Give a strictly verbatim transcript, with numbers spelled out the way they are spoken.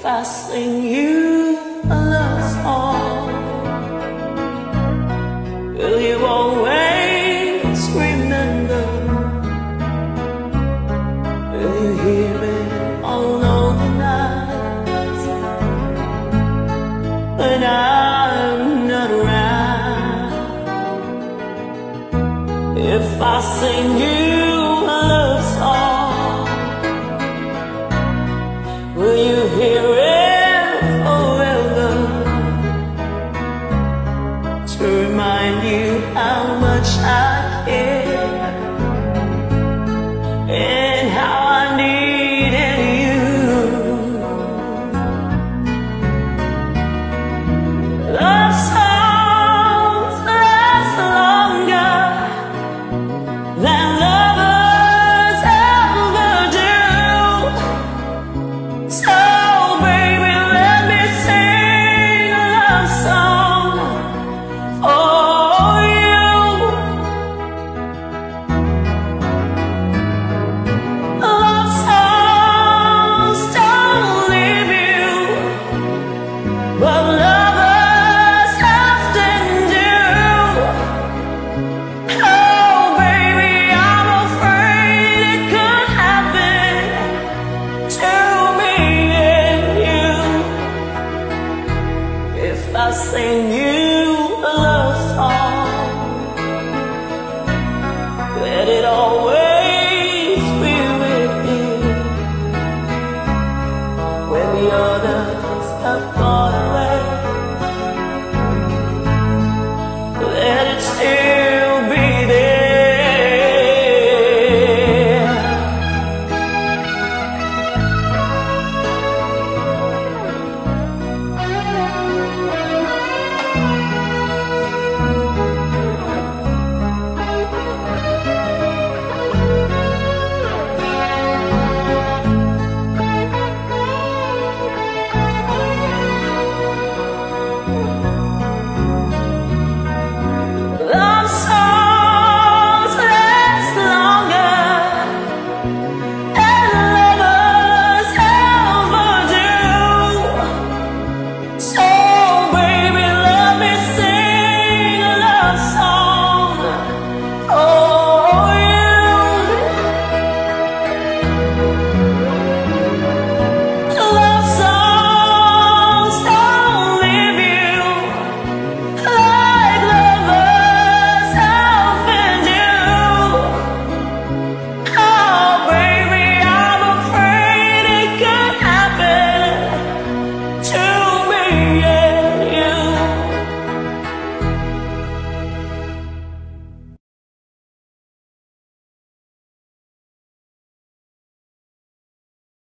I sing you a love song, will you always remember? Will you hear it all lonely nights when I'm not around? If I sing you a love song, will you hear it forever, to remind you how much I care and how I needed you? Love songs last longer than lovers ever do. So baby, let me sing a love song for you. Love songs don't leave you, but lovers often do. Oh baby, I'm afraid it could happen to me and you. If I sing you a love song, let it always be with you when the others have gone.